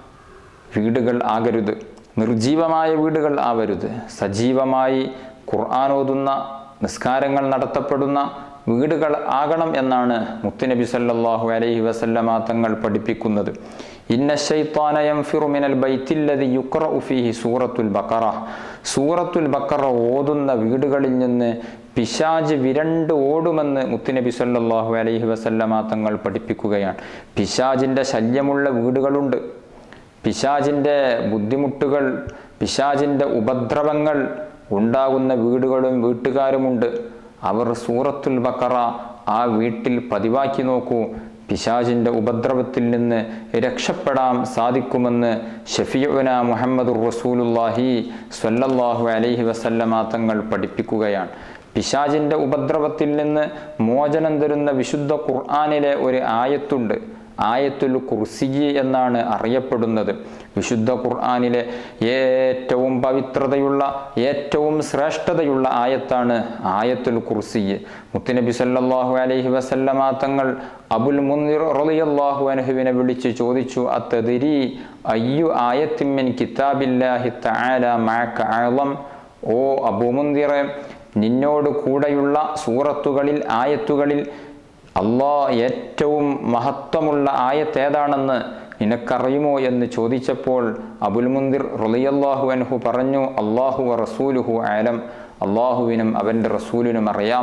വീടുകൾ ആകരുത്, നിർജീവമായ വീടുകൾ ആവരുത്. സജീവമായി ഖുർആൻ ഓതുന്ന, നിസ്കാരങ്ങൾ നടത്തപ്പെടുന്ന വീടുകൾ ആകണം എന്നാണ് മുത്തുനബി സല്ലല്ലാഹു അലൈഹി വസല്ലമ തങ്ങൾ പഠിപ്പിക്കുന്നത്. ഇന്ന ശൈത്വാന യൻഫിറു മിനൽ ബൈത്തില്ലദി യുഖ്റഉ ഫീഹി സൂറത്തുൽ ബഖറ. സൂറത്തുൽ ബഖറ ഓതുന്ന വീടുകളിൽ നിന്ന് പിശാച് വിരണ്ട് ഓടുമെന്ന് മുത്തുനബി സല്ലല്ലാഹു അലൈഹി വസല്ലമ തങ്ങൾ പഠിപ്പിക്കുകയാണ്. പിശാചിൻ്റെ ശല്യമുള്ള വീടുകളുണ്ട്. പിശാചിൻ്റെ ബുദ്ധിമുട്ടുകൾ, പിശാചിൻ്റെ ഉപദ്രവങ്ങൾ ഉണ്ടാകുന്ന വീടുകളും വീട്ടുകാരുമുണ്ട്. അവർ സൂറത്തുൽ ബഖറ ആ വീട്ടിൽ പതിവാക്കി നോക്കൂ. പിശാചിൻ്റെ ഉപദ്രവത്തിൽ നിന്ന് രക്ഷപ്പെടാൻ സാധിക്കുമെന്ന് ഷഫീഉന മുഹമ്മദുർ റസൂലുള്ളാഹി സ്വല്ലല്ലാഹു അലൈഹി വസല്ലമ തങ്ങൾ പഠിപ്പിക്കുകയാണ്. പിശാചിൻ്റെ ഉപദ്രവത്തിൽ നിന്ന് മോചനം തരുന്ന വിശുദ്ധ ഖുർആനിലെ ഒരു ആയത്തുണ്ട്. ആയത്തുൽ കുർസി എന്നാണ് അറിയപ്പെടുന്നത്. വിശുദ്ധ ഖുർആനിലെ ഏറ്റവും പവിത്രതയുള്ള ഏറ്റവും ശ്രേഷ്ഠതയുള്ള ആയത്താണ് ആയത്തുൽ കുർസി. മുത്തുനബി സല്ലല്ലാഹു അലൈഹി വസല്ലമ തങ്ങൾ അബുൽ മുൻദിർ റളിയല്ലാഹു അൻഹുവിനെ വിളിച്ച് ചോദിച്ചു, അത്തദ്രി അയ്യു ആയത്തിൻ മിൻ കിതാബില്ലാഹി തആല മഅക അഅളം. ഓ അബൂ മുൻദിറെ, നിന്നോട് കൂടെയുള്ള സൂറത്തുകളിൽ ആയത്തുകളിൽ അല്ലാഹ് ഏറ്റവും മഹത്വമുള്ള ആയത്ത് ഏതാണെന്ന് നിനക്കറിയുമോ എന്ന് ചോദിച്ചപ്പോൾ അബുൽ മുൻദിർ റളിയല്ലാഹു അൻഹു പറഞ്ഞു, അല്ലാഹു വ റസൂലുഹു അലം, അല്ലാഹുവിനും അവൻ്റെ റസൂലിനും അറിയാം.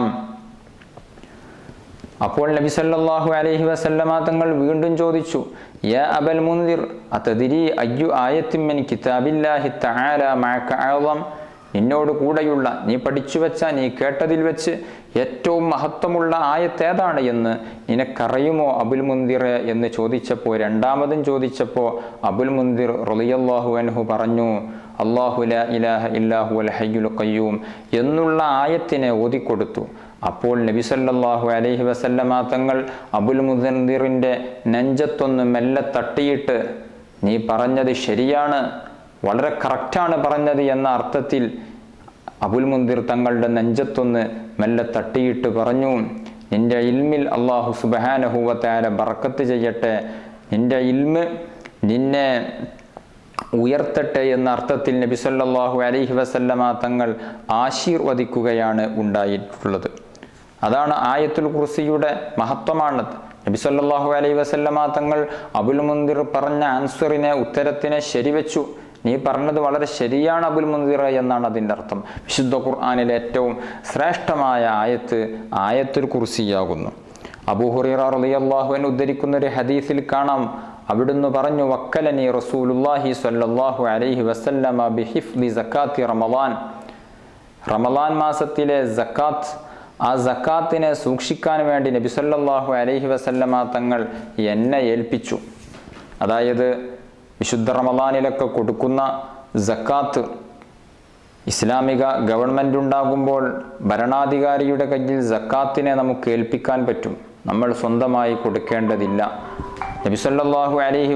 അപ്പോൾ നബി സല്ലല്ലാഹു അലൈഹി വസല്ലമ തങ്ങൾ വീണ്ടും ചോദിച്ചു, യാ അബൽ മുൻദിർ അത്തദ്രി അയ്യു ആയത്തിൻ മിൻ കിതാബില്ലാഹി തആല മഅക അഅളം. നിന്നോട് കൂടെയുള്ള നീ പഠിച്ചു വെച്ച നീ കേട്ടതിൽ വെച്ച് ഏറ്റവും മഹത്വമുള്ള ആയത്ത് ഏതാണ് എന്ന് നിനക്കറിയുമോ അബുൽ മുൻദിറെ എന്ന് ചോദിച്ചപ്പോൾ, രണ്ടാമതും ചോദിച്ചപ്പോൾ അബുൽ മുൻദിർ റളിയല്ലാഹു അൻഹു പറഞ്ഞു, അല്ലാഹു ലാ ഇലാഹ ഇല്ലാ ഹുവൽ ഹയ്യുൽ ഖയ്യൂം എന്നുള്ള ആയത്തിനെ ഓതിക്കൊടുത്തു. അപ്പോൾ നബി സല്ലല്ലാഹു അലൈഹി വസല്ലമ തങ്ങൾ അബുൽ മുൻദിറിൻ്റെ നെഞ്ചത്തൊന്ന് മെല്ലെ തട്ടിയിട്ട്, നീ പറഞ്ഞത് ശരിയാണ്, വളരെ കറക്റ്റാണ് പറഞ്ഞത് എന്ന അർത്ഥത്തിൽ അബുൽ മുൻദിർ തങ്ങളുടെ നെഞ്ചത്തൊന്ന് മെല്ലെ തട്ടിയിട്ട് പറഞ്ഞു, നിന്റെ ഇൽമിൽ അല്ലാഹു സുബ്ഹാനഹു വ തആല ബറക്കത്ത് ചെയ്യട്ടെ, നിന്റെ ഇൽമ് നിന്നെ ഉയർത്തട്ടെ എന്ന അർത്ഥത്തിൽ നബി സല്ലല്ലാഹു അലൈഹി വസല്ലമ തങ്ങൾ ആശീർവദിക്കുകയാണ് ഉണ്ടായിട്ടുള്ളത്. അതാണ് ആയത്തുൽ കുർസിയുടെ മഹത്വമാണ്. നബി സല്ലല്ലാഹു അലൈഹി വസല്ലമ തങ്ങൾ അബുൽ മുൻദിർ പറഞ്ഞ ആൻസറിനെ ഉത്തരത്തിനെ ശരിവെച്ചു. നീ പറഞ്ഞത് വളരെ ശരിയാണ് അബുൽ മുൻദിർ എന്നാണ് അതിൻ്റെ അർത്ഥം. വിശുദ്ധ ഖുർആനിലെ ഏറ്റവും ശ്രേഷ്ഠമായ ആയത്ത് ആയത്തുൽ കുർസിയാകുന്നു. അബൂ ഹുറൈറ റളിയല്ലാഹു അൻഹു ഉദ്ധരിക്കുന്ന ഒരു ഹദീസിൽ കാണാം, അവിടുന്ന് പറഞ്ഞു, വക്കലനി റസൂലുള്ളാഹി സ്വല്ലല്ലാഹു അലൈഹി വസല്ലമ ബിഹിഫ്ദി സക്കാത്തി റമളാൻ. റമളാൻ മാസത്തിലെ സക്കാത്ത്, ആ സക്കാത്തിനെ സൂക്ഷിക്കാൻ വേണ്ടി നബി സല്ലല്ലാഹു അലൈഹി വസല്ലമ തങ്ങൾ എന്നെ ഏൽപ്പിച്ചു. അതായത് വിശുദ്ധ റമളാനിലൊക്കെ കൊടുക്കുന്ന സക്കാത്ത്, ഇസ്ലാമിക ഗവൺമെൻറ് ഉണ്ടാകുമ്പോൾ ഭരണാധികാരിയുടെ കയ്യിൽ സക്കാത്തിനെ നമുക്ക് ഏൽപ്പിക്കാൻ പറ്റും, നമ്മൾ സ്വന്തമായി കൊടുക്കേണ്ടതില്ല. നബി സല്ലല്ലാഹു അലൈഹി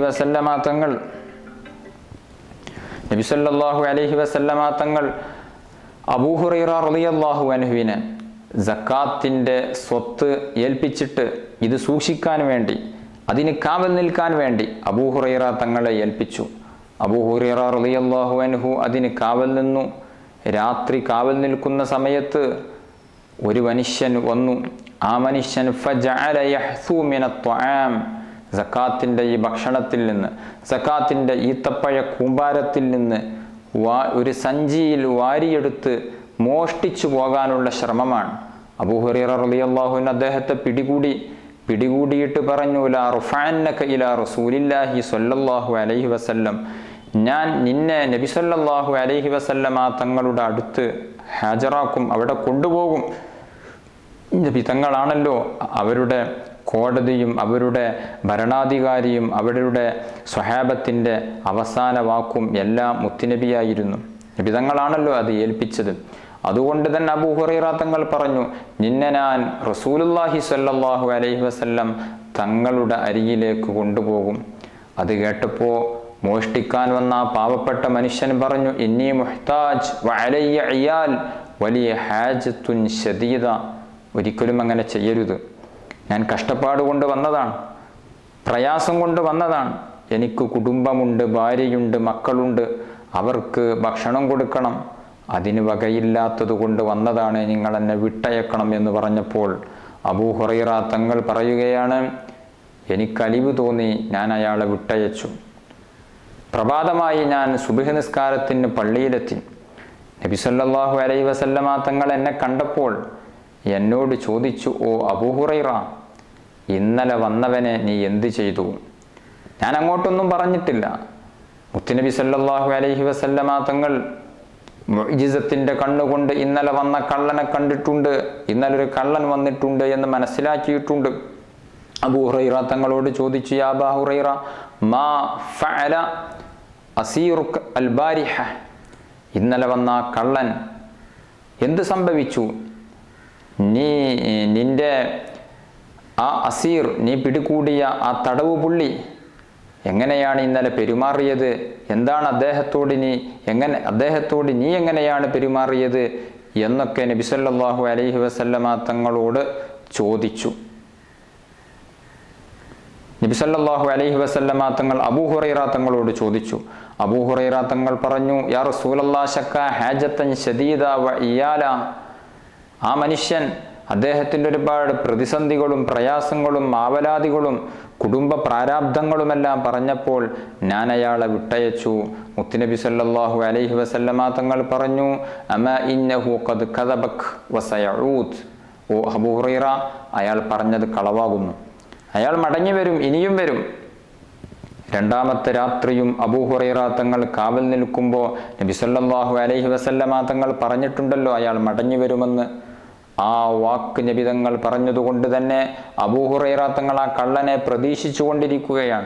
വസല്ലമ തങ്ങൾ അബൂ ഹുറൈറ റളിയല്ലാഹു അൻഹുവിനെ സക്കാത്തിൻ്റെ സ്വത്ത് ഏൽപ്പിച്ചിട്ട് ഇത് സൂക്ഷിക്കാൻ വേണ്ടി, അതിന് കാവൽ നിൽക്കാൻ വേണ്ടി അബൂ ഹുറൈറ തങ്ങളെ ഏൽപ്പിച്ചു. അബൂ ഹുറൈറ റളിയല്ലാഹു അൻഹു അതിന് കാവൽ നിന്നു. രാത്രി കാവൽ നിൽക്കുന്ന സമയത്ത് ഒരു മനുഷ്യൻ വന്നു. ആ മനുഷ്യൻ ഫജഅല യഹ്സു മിനത് ത്വആം, സക്കാത്തിൻ്റെ ഈ ഭക്ഷണത്തിൽ നിന്ന്, സക്കാത്തിൻ്റെ ഈത്തപ്പഴ കൂമ്പാരത്തിൽ നിന്ന് ഒരു സഞ്ചിയിൽ വാരിയെടുത്ത് മോഷ്ടിച്ചു പോകാനുള്ള ശ്രമമാണ്. അബൂ ഹുറൈറ റളിയല്ലാഹു അൻഹു അദ്ദേഹത്തെ പിടികൂടിയിട്ട് പറഞ്ഞു, ലാ റുഫഅന്നക ഇലാ റസൂലില്ലാഹി സ്വല്ലല്ലാഹു അലൈഹി വസല്ലം, ഞാൻ നിന്നെ നബി സല്ലല്ലാഹു അലൈഹി വസല്ലമ തങ്ങളുടെ അടുത്ത് ഹാജരാക്കും, അവിടെ കൊണ്ടുപോകും. നബി തങ്ങളാണല്ലോ അവരുടെ കോടതിയും അവരുടെ ഭരണാധികാരിയും അവരുടെ സ്വഹാബത്തിൻ്റെ അവസാന വാക്കും എല്ലാം മുത്തുനബിയായിരുന്നു. നബി തങ്ങളാണല്ലോ അത് ഏൽപ്പിച്ചത്. അതുകൊണ്ട് തന്നെ അബൂ ഹുറൈറ തങ്ങൾ പറഞ്ഞു, നിന്നെ ഞാൻ റസൂലുള്ളാഹി സ്വല്ലല്ലാഹു അലൈഹി വസല്ലം തങ്ങളുടെ അരികിലേക്ക് കൊണ്ടുപോകും. അത് കേട്ടപ്പോൾ മോഷ്ടിക്കാൻ വന്ന ആ പാവപ്പെട്ട മനുഷ്യൻ പറഞ്ഞു, ഇന്നി മുഹ്താജ് വഅലയ്യ ഇയാൽ വലിയ ഹാജത്തുൻ ശദീദ. ഒരിക്കലും അങ്ങനെ ചെയ്യരുത്, ഞാൻ കഷ്ടപ്പാട് കൊണ്ട് വന്നതാണ്, പ്രയാസം കൊണ്ട് വന്നതാണ്, എനിക്ക് കുടുംബമുണ്ട്, ഭാര്യയുണ്ട്, മക്കളുണ്ട്, അവർക്ക് ഭക്ഷണം കൊടുക്കണം, അതിന് വകയില്ലാത്തത് കൊണ്ട് വന്നതാണ്, നിങ്ങൾ എന്നെ വിട്ടയക്കണം എന്ന് പറഞ്ഞപ്പോൾ അബൂ ഹുറൈറ തങ്ങൾ പറയുകയാണ്, എനിക്ക് അലിവ് തോന്നി, ഞാൻ അയാളെ വിട്ടയച്ചു. പ്രഭാതമായി ഞാൻ സുബ്ഹ് നിസ്കാരത്തിന് പള്ളിയിലെത്തി. നബി സല്ലല്ലാഹു അലൈഹി വസല്ലമ തങ്ങൾ എന്നെ കണ്ടപ്പോൾ എന്നോട് ചോദിച്ചു, ഓ അബൂ ഹുറൈറ, ഇന്നലെ വന്നവനെ നീ എന്ത് ചെയ്തു? ഞാൻ അങ്ങോട്ടൊന്നും പറഞ്ഞിട്ടില്ല. മുത്തുനബി സല്ലല്ലാഹു അലൈഹി വസല്ലമ തങ്ങൾ മുഅ്ജിസത്തിൻ്റെ കണ്ണുകൊണ്ട് ഇന്നലെ വന്ന കള്ളനെ കണ്ടിട്ടുണ്ട്, ഇന്നലെ ഒരു കള്ളൻ വന്നിട്ടുണ്ട് എന്ന് മനസ്സിലാക്കിയിട്ടുണ്ട്. അബൂ ഹുറൈറ തങ്ങളോട് ചോദിച്ചു, യാ അബാ ഹുറൈറ, മാ ഫഅല അസീറുക അൽ ബാരിഹ, ഇന്നലെ വന്ന കള്ളൻ എന്ത് സംഭവിച്ചു? നിന്റെ ആ അസീർ, നീ പിടികൂടിയ ആ തടവ് പുള്ളി എങ്ങനെയാണ് ഇന്നലെ പെരുമാറിയത്, എന്താണ് അദ്ദേഹത്തോട് നീ എങ്ങനെയാണ് പെരുമാറിയത് എന്നൊക്കെ നബി സല്ലല്ലാഹു അലൈഹി വസല്ലമ തങ്ങളോട് ചോദിച്ചു. നബി സല്ലല്ലാഹു അലൈഹി വസല്ലമ തങ്ങൾ അബൂ ഹുറൈറ തങ്ങളോട് ചോദിച്ചു. അബൂ ഹുറൈറ തങ്ങൾ പറഞ്ഞു, യാ റസൂലല്ലാഹ് ശക്ക ഹാജത്തൻ ശദീദ വ ഇയാല. ആ മനുഷ്യൻ അദ്ദേഹത്തിൻ്റെ ഒരുപാട് പ്രതിസന്ധികളും പ്രയാസങ്ങളും ആവലാദികളും കുടുംബ പ്രാരാബ്ധങ്ങളുമെല്ലാം പറഞ്ഞപ്പോൾ ഞാൻ അയാളെ വിട്ടയച്ചു. മുത്തുനബി സല്ലല്ലാഹു അലൈഹി വസല്ലമ തങ്ങൾ പറഞ്ഞു, അമാ ഇന്നഹു ഖദ് കദബക് വസയഊദ്. ഓ അബൂ ഹുറൈറ, അയാൾ പറഞ്ഞത് കളവാകുന്നു, അയാൾ മടങ്ങി വരും, ഇനിയും വരും. രണ്ടാമത്തെ രാത്രിയും അബൂ ഹുറൈറ തങ്ങൾ കാവൽ നിൽക്കുമ്പോൾ നബി സല്ലല്ലാഹു അലൈഹി വസല്ലമ തങ്ങൾ പറഞ്ഞിട്ടുണ്ടല്ലോ അയാൾ മടങ്ങി വരുമെന്ന്. ആ വാക്ക് നബി തങ്ങൾ പറഞ്ഞതുകൊണ്ട് തന്നെ അബൂ ഹുറൈറ തങ്ങൾ ആ കള്ളനെ പ്രതീക്ഷിച്ചു കൊണ്ടിരിക്കുകയാണ്.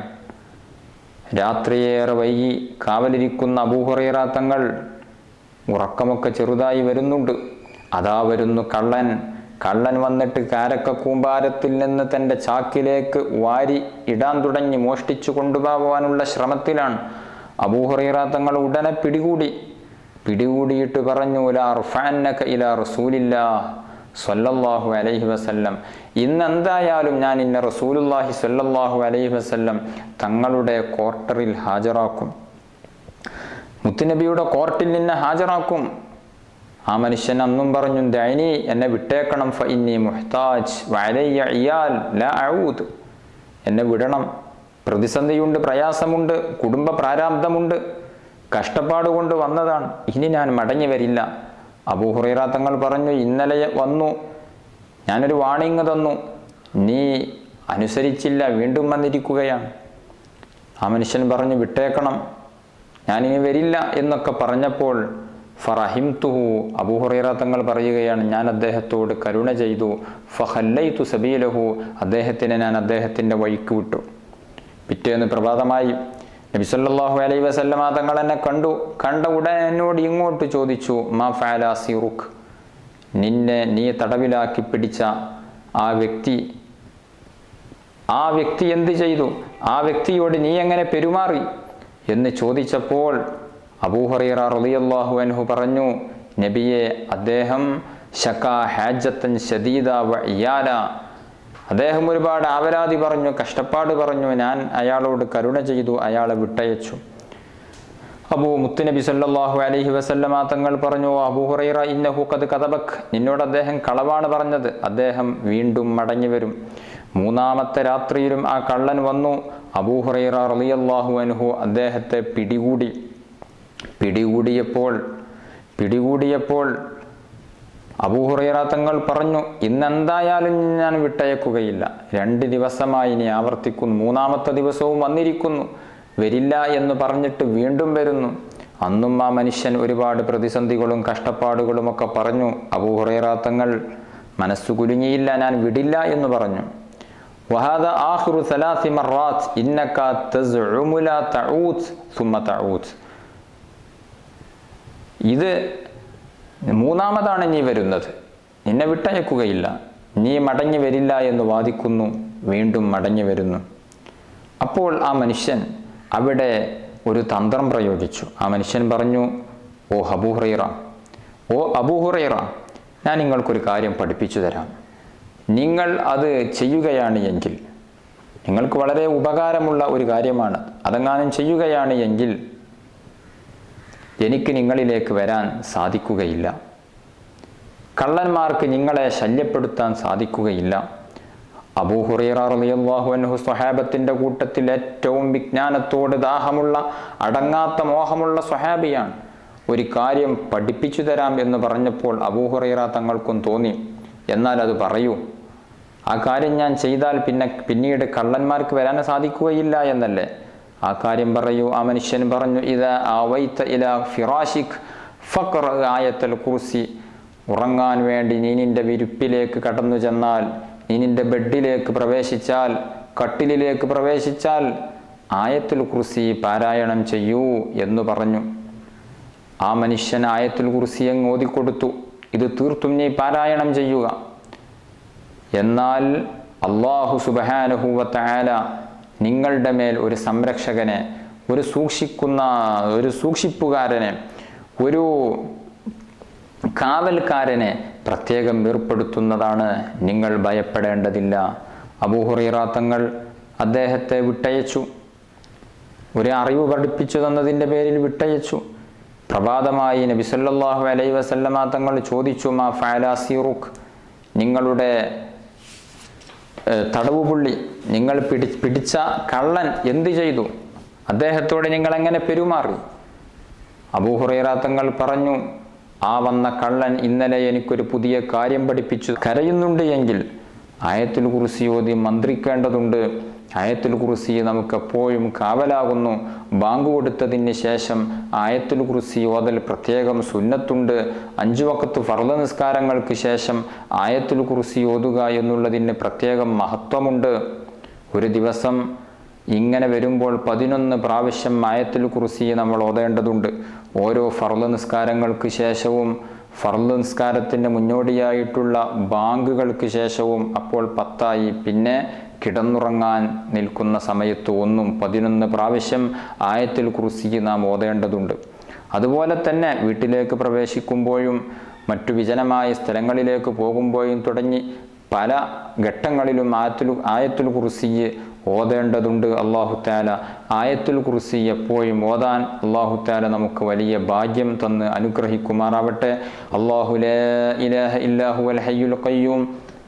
രാത്രിയേറെ വൈകി കാവലിരിക്കുന്ന അബൂ ഹുറൈറ തങ്ങൾ ഉറക്കമൊക്കെ ചെറുതായി വരുന്നുണ്ട്. അതാ വരുന്നു കള്ളൻ. കള്ളൻ വന്നിട്ട് കാരക്ക കൂമ്പാരത്തിൽ നിന്ന് തൻ്റെ ചാക്കിലേക്ക് വാരി ഇടാൻ തുടങ്ങി, മോഷ്ടിച്ചു കൊണ്ടുപോകാനുള്ള ശ്രമത്തിലാണ്. അബൂ ഹുറൈറ തങ്ങൾ ഉടനെ പിടികൂടിയിട്ട് പറഞ്ഞു, ലാ റഫഅന്നക ഇലാ റസൂലില്ലാഹ് സ്വല്ലല്ലാഹു അലൈഹി വസല്ലം. ഇന്നെന്തായാലും ഞാൻ ഇന്ന റസൂലുള്ളാഹി സ്വല്ലല്ലാഹു അലൈഹി വസല്ലം തങ്ങളുടെ ക്വാർട്ടറിൽ ഹാജരാക്കും, മുത്തുനബിയുടെ കോർട്ടിൽ നിന്ന് ഹാജരാക്കും. ആ മനുഷ്യൻ അന്നും പറഞ്ഞു, ദഅനി, എന്നെ വിട്ടേക്കണം, ഫഇന്നി മുഹ്താജ് വഅലയ്യ ഇയാൽ ലാ അഊദ്. എന്നെ വിടണം, പ്രതിസന്ധിയുണ്ട്, പ്രയാസമുണ്ട്, കുടുംബ പ്രാരാബ്ധമുണ്ട്, കഷ്ടപ്പാട് കൊണ്ട് വന്നതാണ്, ഇനി ഞാൻ മടങ്ങി വരില്ല. അബൂ ഹുറൈറ തങ്ങൾ പറഞ്ഞു, ഇന്നലെ വന്നു, ഞാനൊരു വാണിംഗ് തന്നു, നീ അനുസരിച്ചില്ല, വീണ്ടും വന്നിരിക്കുകയാണ്. ആ മനുഷ്യൻ പറഞ്ഞു, വിട്ടേക്കണം, ഞാനിനി വരില്ല എന്നൊക്കെ പറഞ്ഞപ്പോൾ ഫറഹിംതുഹു, അബൂ ഹുറൈറ തങ്ങൾ പറയുകയാണ്, ഞാൻ അദ്ദേഹത്തോട് കരുണ ചെയ്തു. ഫഖല്ലൈതു സബീലഹു, അദ്ദേഹത്തിനെ ഞാൻ അദ്ദേഹത്തിൻ്റെ വഴിക്ക് വിട്ടു. പിറ്റേന്ന് പ്രഭാതമായി നബി സല്ലല്ലാഹു അലൈഹി വസല്ലമ തങ്ങൾ എന്നെ കണ്ട ഉടനെ എന്നോട് ഇങ്ങോട്ട് ചോദിച്ചു, മാ ഫഅല അസീറുക്, നീ തടവിലാക്കി പിടിച്ച ആ വ്യക്തി എന്ത് ചെയ്തു, ആ വ്യക്തിയോട് നീ എങ്ങനെ പെരുമാറി എന്ന് ചോദിച്ചപ്പോൾ അബൂ ഹുറൈറ റളിയല്ലാഹു അൻഹു പറഞ്ഞു, നബിയെ, അദ്ദേഹം ശകാ ഹാജത്തൻ ശദീദ വ ഇയാല, അദ്ദേഹം ഒരുപാട് ആവലാതി പറഞ്ഞു, കഷ്ടപ്പാട് പറഞ്ഞു, ഞാൻ അയാളോട് കരുണ ചെയ്തു, അയാളെ വിട്ടയച്ചു. മുത്തുനബി സല്ലല്ലാഹു അലൈഹി വസല്ലമ തങ്ങൾ പറഞ്ഞു, അബൂ ഹുറൈറ ഇന്നഹു ഖദ് കദബക്, നിന്നോട് അദ്ദേഹം കളവാണ് പറഞ്ഞത്, അദ്ദേഹം വീണ്ടും മടങ്ങി വരും. മൂന്നാമത്തെ രാത്രിയിലും ആ കള്ളൻ വന്നു. അബൂ ഹുറൈറ റളിയല്ലാഹു അൻഹു അദ്ദേഹത്തെ പിടികൂടിയപ്പോൾ അബൂ ഹുറൈറ തങ്ങൾ പറഞ്ഞു, ഇന്നെന്തായാലും ഞാൻ വിട്ടയക്കുകയില്ല, 2 ദിവസമായി ഇനി ആവർത്തിക്കുന്നു, 3-ാമത്തെ ദിവസവും വന്നിരിക്കുന്നു, വരില്ല എന്ന് പറഞ്ഞിട്ട് വീണ്ടും വരുന്നു. അന്നും ആ മനുഷ്യൻ ഒരുപാട് പ്രതിസന്ധികളും കഷ്ടപ്പാടുകളും ഒക്കെ പറഞ്ഞു. അബൂ ഹുറൈറ തങ്ങൾ മനസ്സു കുലുങ്ങിയില്ല, ഞാൻ വിടില്ല എന്ന് പറഞ്ഞു. വഹാദ ആഖിറു 3 മറാത്ത് ഇന്നക തസ്ഉമു ലാ തഊദ് സുമ്മ തഊദ്. ഇത് 3-ാമതാണ് നീ വരുന്നത്, നിന്നെ വിട്ടയക്കുകയില്ല, നീ മടങ്ങി വരില്ല എന്ന് വാദിക്കുന്നു, വീണ്ടും മടങ്ങി വരുന്നു. അപ്പോൾ ആ മനുഷ്യൻ അവിടെ ഒരു തന്ത്രം പ്രയോഗിച്ചു. ആ മനുഷ്യൻ പറഞ്ഞു, ഓ അബൂ ഹുറൈറ, ഞാൻ നിങ്ങൾക്കൊരു കാര്യം പഠിപ്പിച്ചു തരാം. നിങ്ങൾ അത് ചെയ്യുകയാണ് എങ്കിൽ, നിങ്ങൾക്ക് വളരെ ഉപകാരമുള്ള ഒരു കാര്യമാണ്, അതെങ്ങാനും ചെയ്യുകയാണ് എങ്കിൽ എനിക്ക് നിങ്ങളിലേക്ക് വരാൻ സാധിക്കുകയില്ല, കള്ളന്മാർക്ക് നിങ്ങളെ ശല്യപ്പെടുത്താൻ സാധിക്കുകയില്ല. അബൂ ഹുറൈറ റളിയല്ലാഹു അൻഹു സ്വഹാബത്തിൻ്റെ കൂട്ടത്തിൽ ഏറ്റവും വിജ്ഞാനത്തോട് ദാഹമുള്ള, അടങ്ങാത്ത മോഹമുള്ള സ്വഹാബിയാണ്. ഒരു കാര്യം പഠിപ്പിച്ചു തരാം എന്ന് പറഞ്ഞപ്പോൾ അബൂ ഹുറൈറ തങ്ങൾക്കും തോന്നി, എന്നാൽ അത് പറയൂ, ആ കാര്യം ഞാൻ ചെയ്താൽ പിന്നീട് കള്ളന്മാർക്ക് വരാൻ സാധിക്കുകയില്ല എന്നല്ലേ, ആ കാര്യം പറയൂ. ആ മനുഷ്യൻ പറഞ്ഞു, ഇദാ ആവൈത ഇലാ ഫിറാശിക് ഫഖ്റ ആയത്തുൽ കുർസി, ഉറങ്ങാൻ വേണ്ടി നീ നിന്റെ വിരിപ്പിലേക്ക് കടന്നു ചെന്നാൽ, നീ നിന്റെ ബെഡിലേക്ക് പ്രവേശിച്ചാൽ, കട്ടിലിലേക്ക് പ്രവേശിച്ചാൽ ആയത്തുൽ കുർസി പാരായണം ചെയ്യൂ എന്ന് പറഞ്ഞു. ആ മനുഷ്യൻ ആയത്തുൽ കുർസി അങ്ങ് ഓതിക്കൊടുത്തു, ഇത് തീർത്തും നീ പാരായണം ചെയ്യുക. എന്നാൽ അല്ലാഹു സുബ്ഹാനഹു വ തആല നിങ്ങളുടെ മേൽ ഒരു സംരക്ഷകനെ, ഒരു സൂക്ഷിപ്പുകാരനെ, ഒരു കാവൽക്കാരനെ പ്രത്യേകം ഏർപ്പെടുത്തുന്നതാണ്. നിങ്ങൾ ഭയപ്പെടേണ്ടതില്ല. അബൂ ഹുറൈറ തങ്ങൾ അദ്ദേഹത്തെ വിട്ടയച്ചു. ഒരു അറിവ് പഠിപ്പിച്ചു തന്നതിൻ്റെ പേരിൽ വിട്ടയച്ചു. പ്രഭാതമായി നബി സല്ലല്ലാഹു അലൈഹി വസല്ലമ തങ്ങൾ ചോദിച്ചു, മാ ഫഅല സീറുക്, നിങ്ങളുടെ തടവുപുള്ളി, നിങ്ങൾ പിടിച്ച കള്ളൻ എന്ത് ചെയ്തു? അദ്ദേഹത്തോട് നിങ്ങൾ എങ്ങനെ പെരുമാറി? അബൂ ഹുറൈറ തങ്ങൾ പറഞ്ഞു, ആ വന്ന കള്ളൻ ഇന്നലെ എനിക്കൊരു പുതിയ കാര്യം പഠിപ്പിച്ചു. കരയുന്നുണ്ട് എങ്കിൽ ആയത്തുൽ കുർസി ഓതി മന്ത്രിക്കേണ്ടതുണ്ട്. ആയത്തുൽ കുർസി നമുക്ക് എപ്പോഴും കാവലാകുന്നു. ബാങ്ക് കൊടുത്തതിന് ശേഷം ആയത്തുൽ കുർസി ഓതൽ പ്രത്യേകം സുന്നത്തുണ്ട്. 5 വഖത്ത് ഫർള് നിസ്കാരങ്ങൾക്ക് ശേഷം ആയത്തുൽ കുർസി ഓതുക എന്നുള്ളതിന് പ്രത്യേകം മഹത്വമുണ്ട്. ഒരു ദിവസം ഇങ്ങനെ വരുമ്പോൾ 11 പ്രാവശ്യം ആയത്തുൽ കുർസി നമ്മൾ ഓതേണ്ടതുണ്ട്. ഓരോ ഫർള് നിസ്കാരങ്ങൾക്ക് ശേഷവും ഫർള് നിസ്കാരത്തിൻ്റെ മുന്നോടിയായിട്ടുള്ള ബാങ്കുകൾക്ക് ശേഷവും അപ്പോൾ 10ആയി. പിന്നെ കിടന്നുറങ്ങാൻ നിൽക്കുന്ന സമയത്ത് 11 പ്രാവശ്യം ആയത്തുൽ കുർസി നാം ഓതേണ്ടതുണ്ട്. അതുപോലെ തന്നെ വീട്ടിലേക്ക് പ്രവേശിക്കുമ്പോഴും മറ്റു വിജനമായ സ്ഥലങ്ങളിലേക്ക് പോകുമ്പോഴും തുടങ്ങി പല ഘട്ടങ്ങളിലും ആയത്തുൽ കുർസി ഓതേണ്ടതുണ്ട്. അല്ലാഹു തആല ആയത്തുൽ കുർസി എപ്പോഴും ഓതാൻ അല്ലാഹു തആല നമുക്ക് വലിയ ഭാഗ്യം തന്ന് അനുഗ്രഹിക്കുമാറാവട്ടെ. അല്ലാഹു ലാ ഇലാഹ ഇല്ലാ ഹുവൽ ഹയ്യുൽ ഖയ്യൂം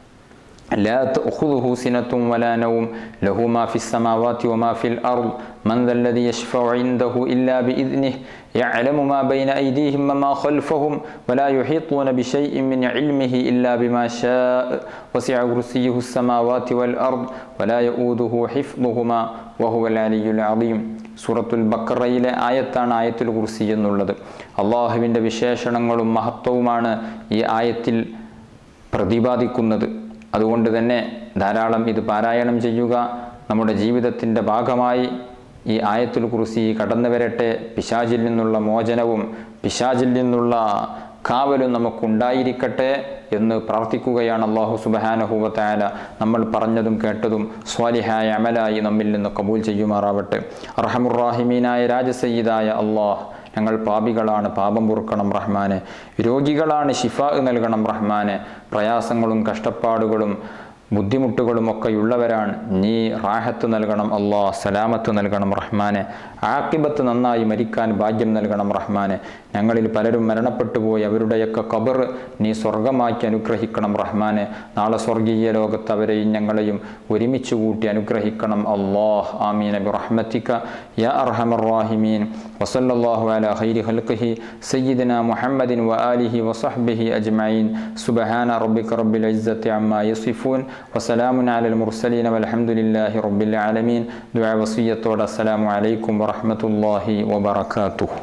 لا تأخذه سنة ولا نوم له ما في السماوات وما في الأرض من ذا الذي يشفع عنده إلا بإذنه يعلم ما بين أيديهم وما خلفهم ولا يحيطون بشيء من علمه إلا بما شاء وسع كرسيه السماوات والأرض ولا يؤوده حفظهما وهو العلي العظيم. സൂറത്തുൽ ബഖറയിലെ ആയത്താണ് ആയത്തുൽ കുർസി എന്നുള്ളത്. അള്ളാഹുവിൻ്റെ വിശേഷണങ്ങളും മഹത്വവുമാണ് ഈ ആയത്തിൽ പ്രതിപാദിക്കുന്നത്. അതുകൊണ്ട് തന്നെ ധാരാളം ഇത് പാരായണം ചെയ്യുക. നമ്മുടെ ജീവിതത്തിൻ്റെ ഭാഗമായി ഈ ആയത്തുൽ കുർസി കടന്നു വരട്ടെ. പിശാചിൽ നിന്നുള്ള മോചനവും പിശാചിൽ നിന്നുള്ള കാവലും നമുക്കുണ്ടായിരിക്കട്ടെ എന്ന് പ്രാർത്ഥിക്കുകയാണ്. അല്ലാഹു സുബ്ഹാനഹു വ തആല നമ്മൾ പറഞ്ഞതും കേട്ടതും സ്വാലിഹായ അമലായി നമ്മിൽ നിന്ന് കബൂൽ ചെയ്യുമാറാവട്ടെ. അർഹമുർ റഹീമീനായ രാജസയ്യിദായ അല്ലാഹ്, ഞങ്ങൾ പാപികളാണ്, പാപം പൊറുക്കണം റഹ്മാനെ. രോഗികളാണ്, ശിഫാ നൽകണം റഹ്മാനെ. പ്രയാസങ്ങളും കഷ്ടപ്പാടുകളും ബുദ്ധിമുട്ടുകളും ഒക്കെയുള്ളവരാണ്, നീ റാഹത്ത് നൽകണം അല്ലാഹ്, സലാമത്ത് നൽകണം റഹ്മാനെ. ആഖിബത്ത് നന്നായി മരിക്കാൻ ഭാഗ്യം നൽകണം റഹ്മാനെ. ഞങ്ങളിൽ പലരും മരണപ്പെട്ടു പോയി, അവരുടെയൊക്കെ ഖബർ നീ സ്വർഗമാക്കി അനുഗ്രഹിക്കണം റഹ്മാനെ. നാളെ സ്വർഗീയ ലോകത്ത് അവരെയും ഞങ്ങളെയും ഒരുമിച്ച് കൂട്ടി അനുഗ്രഹിക്കണം അല്ലാഹ്. ആമീൻ ബിറഹ്മതിക യാ അർഹമർ റഹീമീൻ. വസല്ലല്ലാഹു അലാ ഖൈരി ഖൽഖിഹി സയ്യിദിനാ മുഹമ്മദിൻ വആലിഹി വസഹ്ബിഹി അജ്മഈൻ. സുബ്ഹാന റബ്ബിക റബ്ബിൽ ഇസ്സത്തി അമ്മാ യസിഫൂൻ വസലാമുൻ അലൽ മുർസലീൻ വൽഹംദുലില്ലാഹി റബ്ബിൽ ആലമീൻ. ദുആ വസിയ്യത്തോടെ അസ്സലാമു അലൈക്കും വറഹ്മത്തുള്ളാഹി വബറകാതുഹു.